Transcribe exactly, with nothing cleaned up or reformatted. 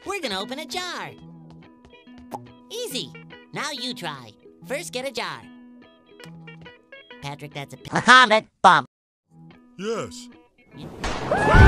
We're gonna open a jar. Easy. Now you try. First, get a jar. Patrick, that's a... A comet bomb. Yes. You...